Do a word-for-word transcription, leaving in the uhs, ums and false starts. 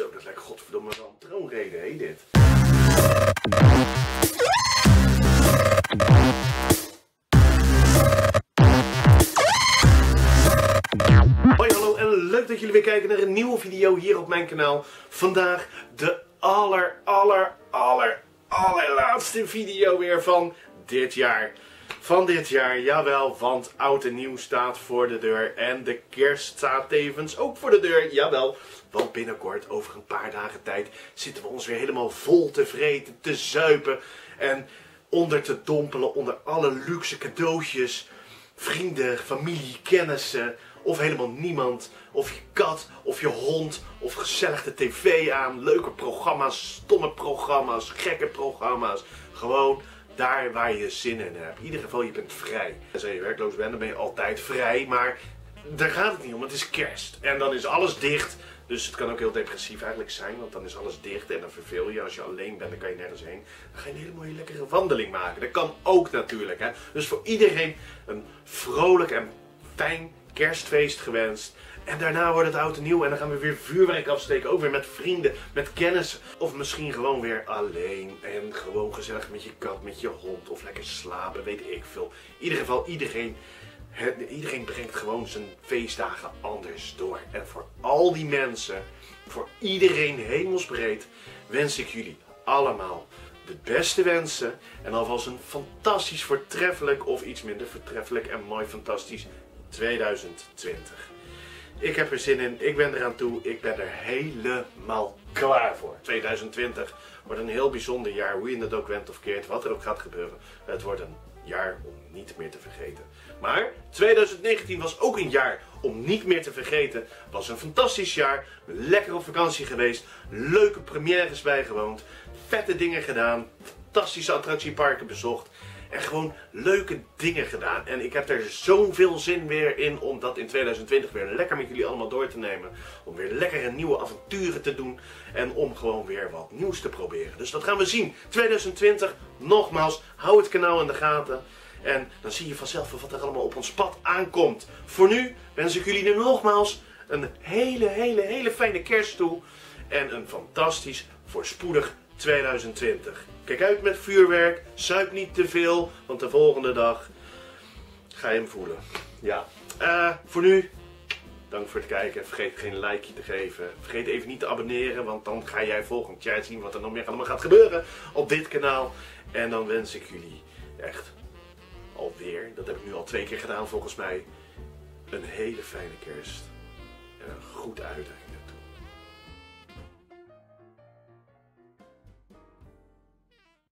Zo, dat lijkt godverdomme wel een troonrede, hé dit. Hoi, hallo en leuk dat jullie weer kijken naar een nieuwe video hier op mijn kanaal. Vandaag de aller, aller, aller, allerlaatste video weer van dit jaar. Van dit jaar, jawel, want oud en nieuw staat voor de deur en de kerst staat tevens ook voor de deur, jawel. Want binnenkort, over een paar dagen tijd, zitten we ons weer helemaal vol te vreten, te zuipen en onder te dompelen onder alle luxe cadeautjes. Vrienden, familie, kennissen of helemaal niemand. Of je kat, of je hond, of gezellig de tv aan. Leuke programma's, stomme programma's, gekke programma's. Gewoon daar waar je zin in hebt. In ieder geval, je bent vrij. Als je werkloos bent, dan ben je altijd vrij. Maar daar gaat het niet om. Het is kerst. En dan is alles dicht. Dus het kan ook heel depressief eigenlijk zijn. Want dan is alles dicht en dan verveel je. Als je alleen bent, dan kan je nergens heen. Dan ga je een hele mooie lekkere wandeling maken. Dat kan ook natuurlijk. Hè? Dus voor iedereen een vrolijk en fijn kerstfeest gewenst. En daarna wordt het oud en nieuw en dan gaan we weer vuurwerk afsteken. Ook weer met vrienden, met kennissen. Of misschien gewoon weer alleen. En gewoon gezellig met je kat, met je hond. Of lekker slapen, weet ik veel. In ieder geval, iedereen, he, iedereen brengt gewoon zijn feestdagen anders door. En voor al die mensen, voor iedereen hemelsbreed, wens ik jullie allemaal de beste wensen. En alvast een fantastisch voortreffelijk of iets minder voortreffelijk en mooi fantastisch tweeduizend twintig. Ik heb er zin in, ik ben eraan toe, ik ben er helemaal klaar voor. tweeduizend twintig wordt een heel bijzonder jaar, hoe je het ook went of keert, wat er ook gaat gebeuren. Het wordt een jaar om niet meer te vergeten. Maar tweeduizend negentien was ook een jaar om niet meer te vergeten. Was een fantastisch jaar, lekker op vakantie geweest, leuke premières bijgewoond, vette dingen gedaan, fantastische attractieparken bezocht. En gewoon leuke dingen gedaan. En ik heb er zoveel zin weer in om dat in tweeduizend twintig weer lekker met jullie allemaal door te nemen. Om weer lekkere nieuwe avonturen te doen. En om gewoon weer wat nieuws te proberen. Dus dat gaan we zien. tweeduizend twintig, nogmaals, hou het kanaal in de gaten. En dan zie je vanzelf wat er allemaal op ons pad aankomt. Voor nu wens ik jullie nu nogmaals een hele, hele, hele fijne kerst toe. En een fantastisch, voorspoedig tweeduizend twintig. Kijk uit met vuurwerk, zuip niet te veel, want de volgende dag ga je hem voelen. Ja, uh, voor nu, dank voor het kijken. Vergeet geen likeje te geven. Vergeet even niet te abonneren, want dan ga jij volgend jaar zien wat er nog meer allemaal gaat gebeuren op dit kanaal. En dan wens ik jullie echt alweer, dat heb ik nu al twee keer gedaan volgens mij, een hele fijne kerst en een goed uitdaging.